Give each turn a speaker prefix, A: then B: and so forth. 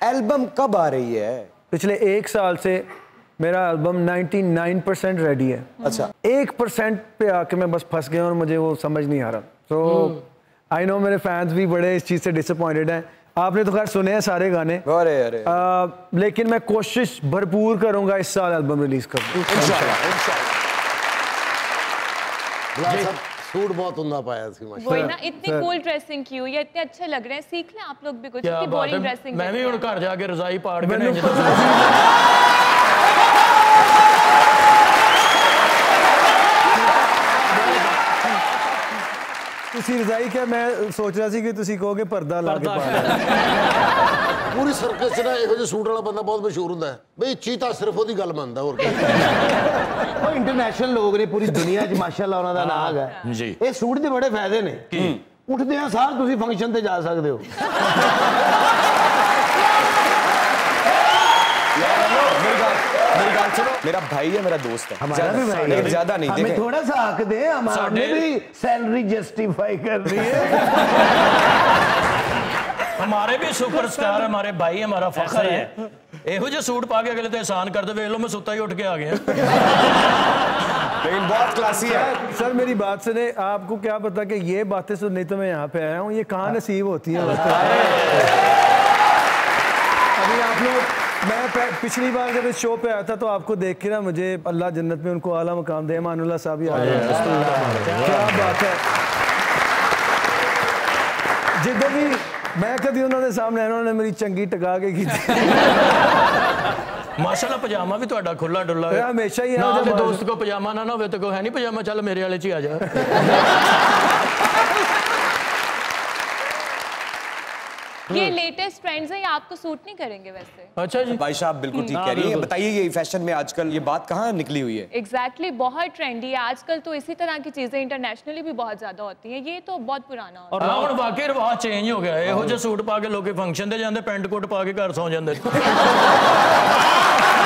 A: Album कब आ रही है?
B: पिछले 1 साल से मेरा एल्बम 99% रेडी है।
A: अच्छा,
B: 1% पे आके मैं बस फंस गया और मुझे वो समझ नहीं आ रहा। तो आई नो मेरे फैंस भी बड़े इस चीज़ से डिसअपॉइंटेड हैं। आपने तो खैर सुने हैं सारे गाने।
A: अरे
B: लेकिन मैं कोशिश भरपूर करूंगा इस साल एल्बम रिलीज करूँ।
C: सूट बहुत उन्दा पाया थी माशाल्लाह।
D: वही ना, इतनी कूल ड्रेसिंग की हुई है, इतने अच्छे लग रहे हैं। सीख लें आप लोग भी कुछ, इतनी बोरिंग ड्रेसिंग।
E: मैं भी हुण घर जाके रजाई पाड़ के
B: तुसी रजाई क्या, मैं सोच रहा सी कि तुसी कहोगे पर्दा ला के पाड़।
C: पूरी सर्कस च ना इहो जिहा सूट वाला बंदा बहुत मशहूर हुंदा है बई, चीता सिर्फ ओदी गल मनदा और क्या।
F: वो इंटरनेशनल लोग ने पूरी दुनिया च माशाल्लाह उन्हां दा नाम है जी। ये सूट दे बड़े फायदे ने। उठदे आ सार तुसी फंक्शन ते जा सकदे हो।
A: मेरा भाई है, मेरा दोस्त है,
F: हमारा भी भाई है,
A: ज्यादा नहीं।
F: हमें थोड़ा सा हक दे, हमने भी सैलरी जस्टिफाई कर रही है।
E: हमारे भी सुपरस्टार हमारे भाई, हमारा फखर है। एहो जो सूट पा के अगले तो एहसान कर दे, वेख लो मैं सुता ही उठ के आ गया।
A: लेकिन बहुत क्लासी है
B: सर। मेरी बात सुने, आपको क्या पता कि ये बातें सुनने तो मैं यहाँ पे आया हूँ, ये कहाँ नसीब होती है। अभी आप लोग, मैं पिछली बार जब इस शो पे आया था तो आपको देख के ना मुझे अल्लाह जन्नत में उनको आला मकाम दे, मानुल्लाह साहब ही आ गए। क्या बात है। जिधर भी मैं कभी उन्होंने सामने उन्होंने मेरी चंगी टका के की
E: माशाल्लाह। पजामा भी तुहाडा खुला डुल्ला है
B: हमेशा ही।
E: ना ते दोस्त को पजामा ना हो तो है नहीं पजामा, चल मेरे वाले च ही आ जा।
D: ये लेटेस्ट ट्रेंड्स है, ये आपको सूट नहीं करेंगे वैसे।
E: अच्छा जी
A: भाई साहब, बिल्कुल ठीक कह रही है। बताइए ये फैशन में आजकल ये बात कहाँ निकली हुई है?
D: एग्जैक्टली बहुत ट्रेंडी है आजकल। तो इसी तरह की चीजें इंटरनेशनली भी बहुत ज्यादा होती हैं, ये तो बहुत पुराना होता है।
E: और हुण वाकई रिवाज चेंज हो गया है। एहो जे सूट पा के लोग फंक्शन ते जांदे, पेंट कोट पा के घर सौ जांदे।